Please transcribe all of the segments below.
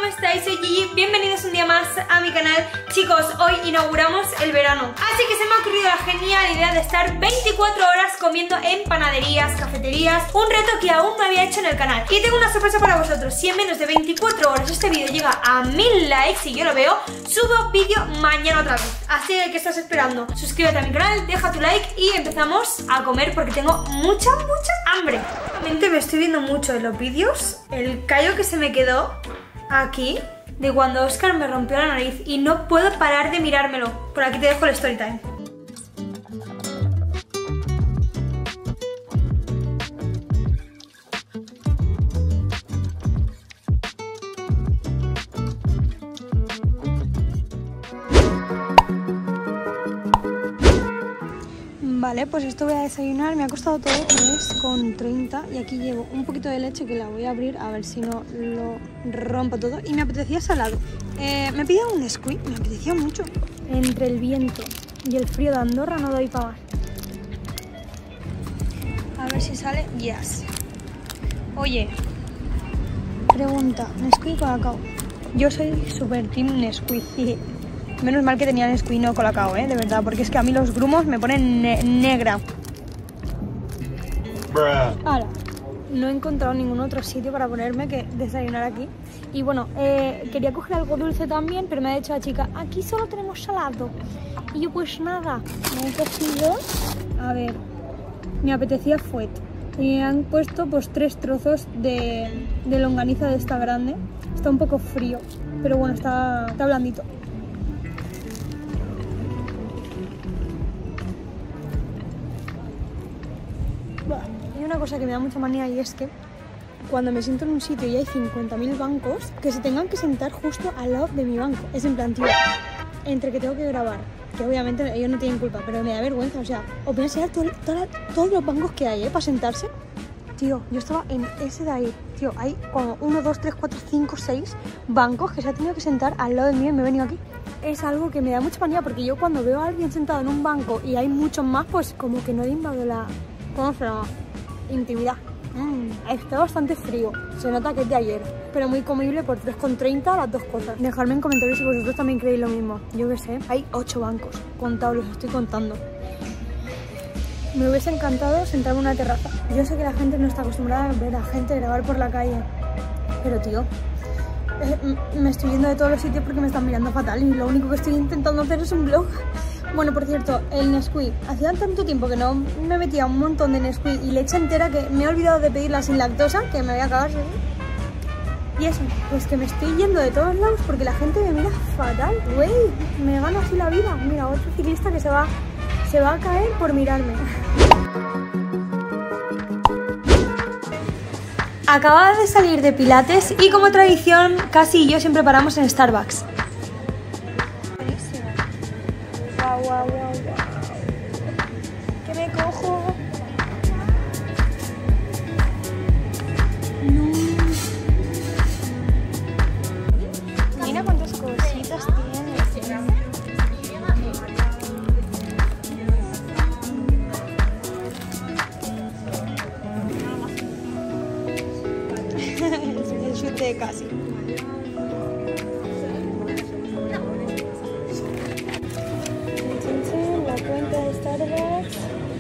estáis? Soy Gigi, bienvenidos un día más a mi canal. Chicos, hoy inauguramos el verano, así que se me ha ocurrido la genial idea de estar 24 horas comiendo en panaderías, cafeterías. Un reto que aún no había hecho en el canal. Y tengo una sorpresa para vosotros. Si en menos de 24 horas este vídeo llega a 1000 likes y yo lo veo, subo vídeo mañana otra vez. Así que, ¿qué estás esperando? Suscríbete a mi canal, deja tu like y empezamos a comer porque tengo mucha hambre. Realmente me estoy viendo mucho en los vídeos el callo que se me quedó aquí de cuando Oscar me rompió la nariz y no puedo parar de mirármelo. Por aquí te dejo el story time. Vale, pues esto voy a desayunar. Me ha costado todo 3,30 y aquí llevo un poquito de leche que la voy a abrir a ver si no lo rompo todo. Y me apetecía salado. Me he pedido un Nesquik, me apetecía mucho. Entre el viento y el frío de Andorra no doy para más. A ver si sale. Yes. Oye, pregunta, ¿Nesquik o Colacao? Yo soy super team Nesquik. Menos mal que tenía Nesquik no Colacao, de verdad, porque es que a mí los grumos me ponen negra. Ahora, no he encontrado ningún otro sitio para ponerme que desayunar aquí. Y bueno, quería coger algo dulce también, pero me ha dicho la chica, aquí solo tenemos salado. Y yo pues nada, me he cogido, a ver, me apetecía fuet. Y me han puesto pues 3 trozos de longaniza de esta grande. Está un poco frío, pero bueno, está blandito. Hay una cosa que me da mucha manía y es que cuando me siento en un sitio y hay 50.000 bancos, que se tengan que sentar justo al lado de mi banco. Es en plan, tío, entre que tengo que grabar, que obviamente ellos no tienen culpa, pero me da vergüenza, o sea, opinas ya todos los bancos que hay, para sentarse. Tío, yo estaba en ese de ahí, tío, hay como 1, 2, 3, 4, 5, 6 bancos que se ha tenido que sentar al lado del mío y me he venido aquí. Es algo que me da mucha manía porque yo cuando veo a alguien sentado en un banco y hay muchos más, pues como que no le invado la... ¿Cómo se llama? Intimidad. Está bastante frío, se nota que es de ayer, pero muy comible por 3,30 las dos cosas. Dejadme en comentarios si vosotros también creéis lo mismo. Yo qué sé, hay 8 bancos contados, los estoy contando. Me hubiese encantado sentarme en una terraza. Yo sé que la gente no está acostumbrada a ver a gente grabar por la calle, pero tío, me estoy yendo de todos los sitios porque me están mirando fatal y lo único que estoy intentando hacer es un vlog. Bueno, por cierto, el Nesquik. Hacía tanto tiempo que no me metía un montón de Nesquik y leche entera que me he olvidado de pedirla sin lactosa, que me voy a acabar. Y eso, pues que me estoy yendo de todos lados porque la gente me mira fatal. Güey, me gano así la vida. Mira, otro ciclista que se va a caer por mirarme. Acababa de salir de Pilates y como tradición, casi yo siempre paramos en Starbucks. Guau. ¿Qué me cojo? No. Mira cuántas cositas tiene. El chute de casi. Starbucks,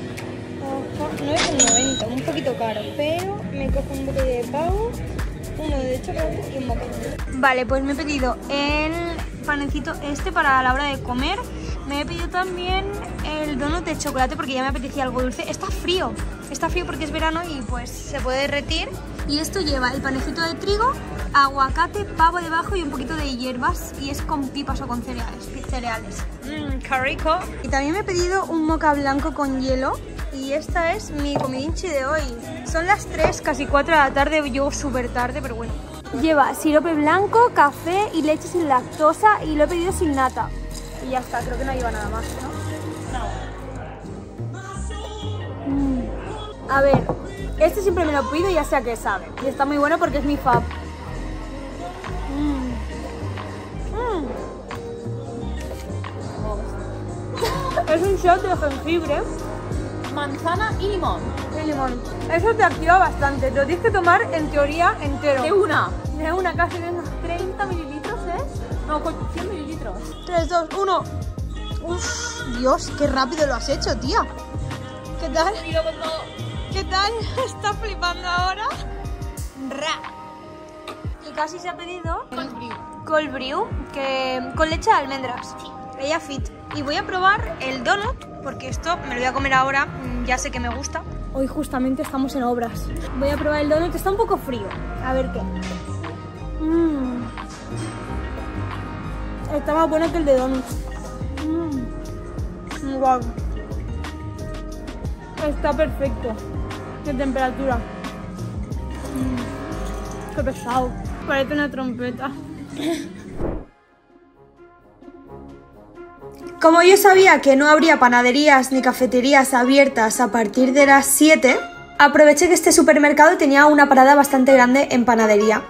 9,90, un poquito caro, pero me cojo un bocadillo de pavo, uno de chocolate y un bocadillo. Vale, pues me he pedido el panecito este para la hora de comer. Me he pedido también el donut de chocolate porque ya me apetecía algo dulce. Está frío porque es verano y pues se puede derretir. Y esto lleva el panecito de trigo, aguacate, pavo debajo y un poquito de hierbas. Y es con pipas o con cereales. ¡Qué rico! Y también me he pedido un moca blanco con hielo. Y esta es mi comidinchi de hoy. Son las 3, casi 4 de la tarde. Llego súper tarde, pero bueno. Lleva sirope blanco, café y leche sin lactosa. Y lo he pedido sin nata. Y ya está, creo que no lleva nada más, ¿no? A ver, este siempre me lo pido y ya sé a qué sabe. Y está muy bueno porque es mi fab. Es un shot de jengibre, manzana y limón. Eso te activa bastante. Te lo tienes que tomar en teoría entero. ¿De una? De una casi de unos 30 mililitros, ¿es? No, 100 mililitros. 3, 2, 1. Uf, Dios, qué rápido lo has hecho, tía. ¿Qué tal? ¿Qué tal? ¿Está flipando ahora? Y casi se ha pedido cold brew, que con leche de almendras. Sí. Ella fit. Y voy a probar el donut, porque esto me lo voy a comer ahora, ya sé que me gusta. Hoy justamente estamos en obras. Voy a probar el donut, está un poco frío. A ver qué. Está más bueno que el de donut. Wow. Está perfecto de temperatura. Qué pesado. Parece una trompeta. Como yo sabía que no habría panaderías ni cafeterías abiertas a partir de las 7, aproveché que este supermercado tenía una parada bastante grande en panadería.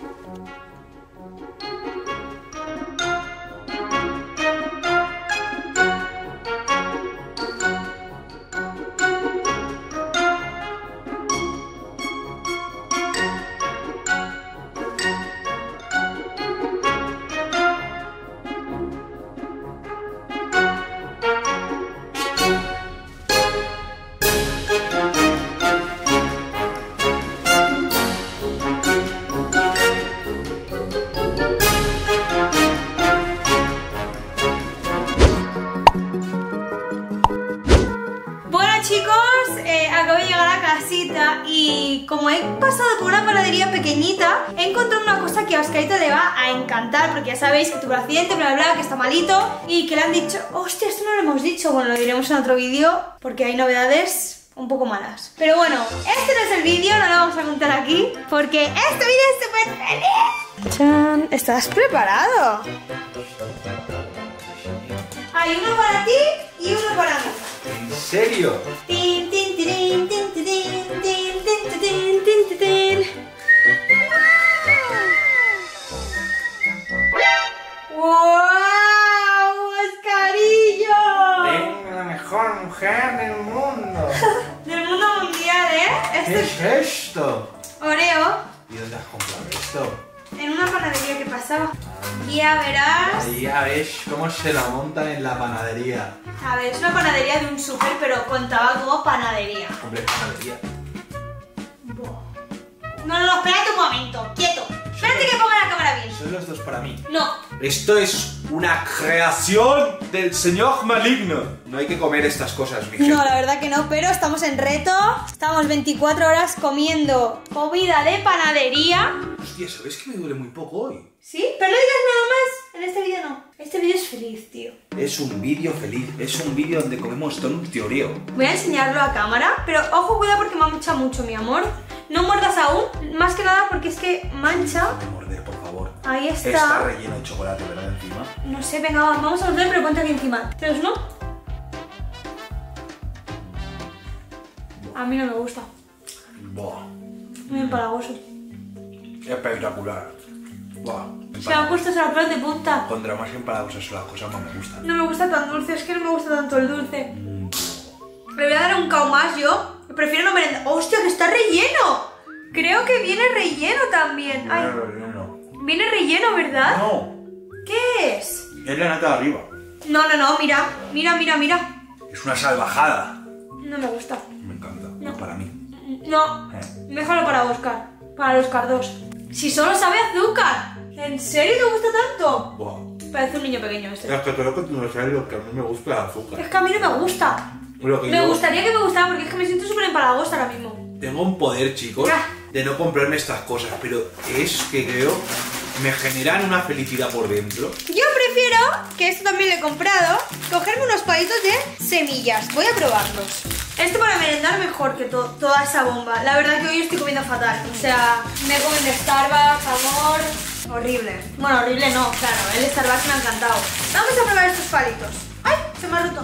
Acabo de llegar a casita y como he pasado por una panadería pequeñita, he encontrado una cosa que a Oscarito le va a encantar, porque ya sabéis que tuvo un accidente, bla bla bla, que está malito y que le han dicho, hostia, esto no lo hemos dicho. Bueno, lo diremos en otro vídeo porque hay novedades un poco malas. Pero bueno, este no es el vídeo, no lo vamos a contar aquí porque este vídeo es súper feliz. ¡Chan! ¿Estás preparado? Hay uno para ti y uno para mí. ¿En serio? Tin, tin, tirin, tin, tin, tin, tin, tin, tin, tin, tin. ¡Wow! ¡Oscarillo! Tengo la mejor mujer del mundo. Del mundo mundial, ¿eh? ¿Qué es esto? Oreo. ¿Y dónde has comprado esto? En una panadería que pasaba. Ya verás. Ahí ya ves cómo se la montan en la panadería. A ver, es una panadería de un súper, pero contaba como panadería. Hombre, panadería. No, espérate un momento, quieto. Espérate que ponga la cámara bien. Son los dos para mí. No. Esto es una creación del señor maligno. No hay que comer estas cosas, mi gente. No, la verdad que no, pero estamos en reto. Estamos 24 horas comiendo comida de panadería. Hostia, ¿sabes que me duele muy poco hoy? ¿Sí? Pero no digas nada más. En este vídeo no. Este vídeo es feliz, tío. Es un vídeo feliz. Es un vídeo donde comemos donuts de Oreo. Voy a enseñarlo a cámara, pero ojo, cuidado porque mancha mucho, mi amor. No muerdas aún, más que nada porque es que mancha. Déjame morder, por favor. Ahí está. Está relleno de chocolate, ¿verdad? Encima. No sé, venga, vamos a morder, pero ponte aquí encima. ¿3, no? A mí no me gusta. Buah. Muy empalagoso. Espectacular. Buah. Se me han puesto los pelos de punta. Contra más empalagosas son las cosas más me gustan. No me gusta tan dulce, es que no me gusta tanto el dulce. Le voy a dar un cao más yo. Prefiero no merendar. ¡Hostia, que está relleno! Creo que viene relleno también. Ay, No. viene relleno, ¿verdad? No. ¿Qué es? Es la nata de arriba. No, mira. Es una salvajada. No me gusta. Me encanta. No. Para mí. No, déjalo para Oscar. Para el Oscar 2. Si solo sabe azúcar. ¿En serio te gusta tanto? Buah. Parece un niño pequeño este. Es que tengo que no sé lo que a mí me gusta el azúcar. Es que a mí no me gusta. Me gustaría que me gustara porque es que me siento súper empalagosa ahora mismo. Tengo un poder, chicos, de no comprarme estas cosas, pero es que creo me generan una felicidad por dentro. Yo prefiero, que esto también lo he comprado, cogerme unos palitos de semillas. Voy a probarlos. Esto para merendar mejor que toda esa bomba. La verdad que hoy estoy comiendo fatal. O sea, me comen de Starbucks, amor. Horrible. Bueno, horrible no, claro. El Starbucks me ha encantado. Vamos a probar estos palitos. ¡Ay! Se me ha roto.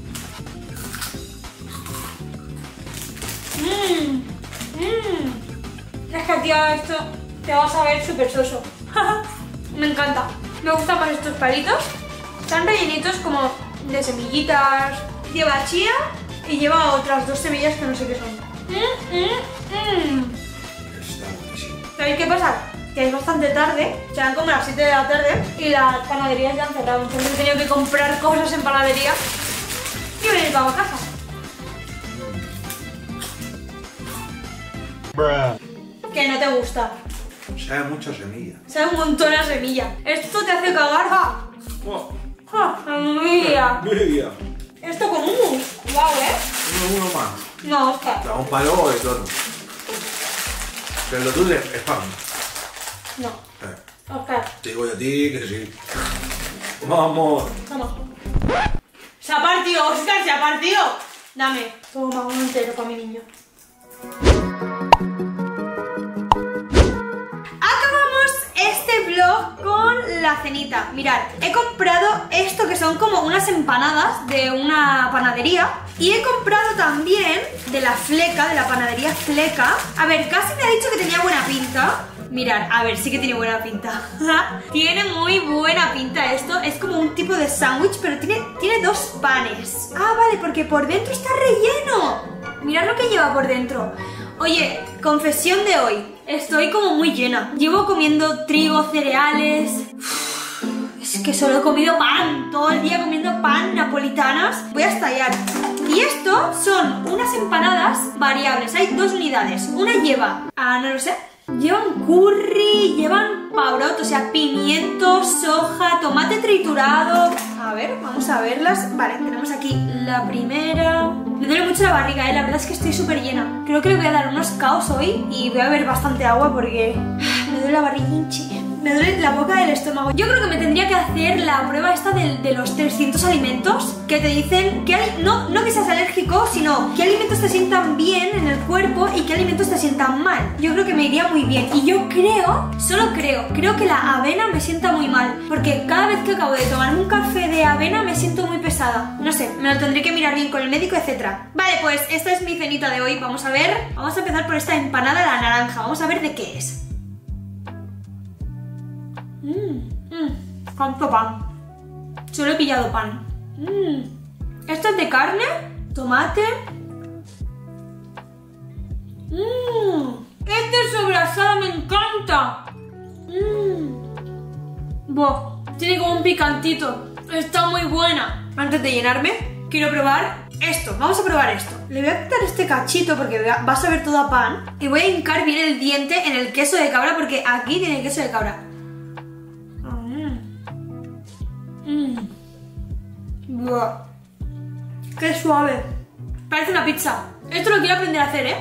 Es que, tía, esto te vas a ver súper soso. Me encanta. Me gustan más estos palitos. Están rellenitos como de semillitas. Lleva chía y lleva otras 2 semillas que no sé qué son. Está buenísimo. ¿Sabéis qué pasa? que es bastante tarde, serán como las 7 de la tarde y las panaderías ya han cerrado. Entonces he tenido que comprar cosas en panadería y venir para casa. Que no te gusta. Sabe mucha semilla. Sabe un montón a semilla. Esto te hace cagar, ¡ja! Oh, ¡Ja! ¡Envidia! media. Esto con humus. ¡Guau, Uno más. No, Oscar. Da un palo de todo. Pero lo tuyo es pan. No. Oscar. Te digo yo a ti que sí. Vamos. Toma. Se ha partido, Oscar, se ha partido. Dame. Toma, uno entero para mi niño. Acabamos este vlog con la cenita. Mirad, he comprado esto que son como unas empanadas de una panadería. Y he comprado también de la Fleca, de la panadería Fleca. A ver, casi me ha dicho que tenía buena pinta. Mirad, a ver, sí que tiene buena pinta. Tiene muy buena pinta esto. Es como un tipo de sándwich, pero tiene dos panes. Ah, vale, porque por dentro está relleno. Mirad lo que lleva por dentro. Oye, confesión de hoy. Estoy como muy llena. Llevo comiendo trigo, cereales. Es que solo he comido pan. Todo el día comiendo pan, napolitanas. Voy a estallar. Y esto son unas empanadas variables. Hay dos unidades. Una lleva, no lo sé, llevan curry, llevan pavrot, o sea, pimiento, soja, tomate triturado. A ver, vamos a verlas. Vale, tenemos aquí la primera. Me duele mucho la barriga, la verdad es que estoy súper llena. Creo que le voy a dar unos caos hoy y voy a beber bastante agua porque me duele la barriguinchi. Me duele la boca del estómago. Yo creo que me tendría que hacer la prueba esta de los 300 alimentos que te dicen que no que seas alérgico, sino qué alimentos te sientan bien en el cuerpo y qué alimentos te sientan mal. Yo creo que me iría muy bien. Y yo creo, solo creo que la avena me sienta muy mal, porque cada vez que acabo de tomarme un café de avena me siento muy pesada. No sé, me lo tendré que mirar bien con el médico, etcétera. Vale, pues esta es mi cenita de hoy. Vamos a ver. Vamos a empezar por esta empanada de la naranja. Vamos a ver de qué es. Cuánto pan. Solo he pillado pan. Esto es de carne, tomate. Este sobrasado me encanta. Buah, tiene como un picantito. Está muy buena. Antes de llenarme, quiero probar esto. Vamos a probar esto. Le voy a quitar este cachito porque va a saber todo a pan. Y voy a hincar bien el diente en el queso de cabra porque aquí tiene queso de cabra. Buah. Qué suave. Parece una pizza. Esto lo quiero aprender a hacer, ¿eh?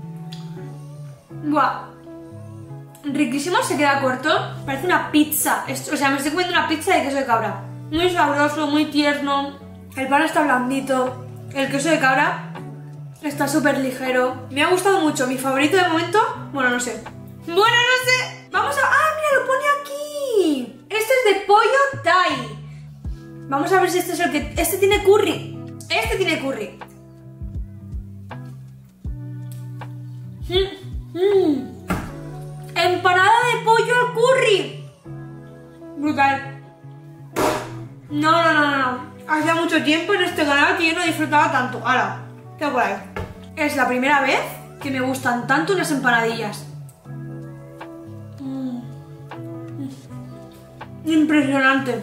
Buah. Riquísimo, se queda corto. Parece una pizza. O sea, me estoy comiendo una pizza de queso de cabra. Muy sabroso, muy tierno. El pan está blandito. El queso de cabra está súper ligero. Me ha gustado mucho. Mi favorito de momento, bueno, no sé. Bueno, no sé. Vamos a... ¡Ah, mira, lo pone aquí! Este es de pollo Thai. Vamos a ver si este es el que... Este tiene curry. Este tiene curry. Empanada de pollo al curry. Brutal. No. Hacía mucho tiempo en este canal que yo no disfrutaba tanto. ¡Hala! ¡Qué guay! Es la primera vez que me gustan tanto unas empanadillas. Impresionante.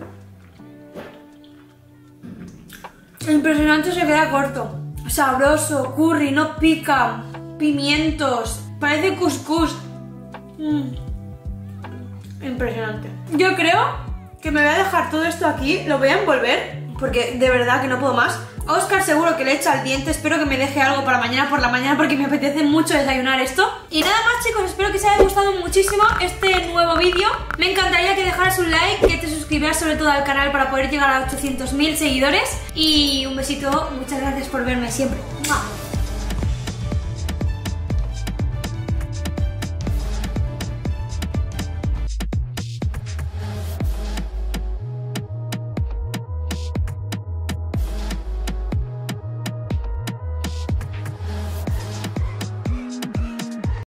Impresionante, se queda corto. Sabroso, curry, no pica. Pimientos. Parece couscous. Impresionante. Yo creo que me voy a dejar todo esto aquí. Lo voy a envolver porque de verdad que no puedo más. A Oscar seguro que le echa el diente. Espero que me deje algo para mañana por la mañana porque me apetece mucho desayunar esto. Y nada más, chicos, espero que os haya gustado muchísimo este nuevo vídeo. Me encantaría que dejaras un like, que te suscribieras sobre todo al canal para poder llegar a 800.000 seguidores. Y un besito, muchas gracias por verme siempre. ¡Mua!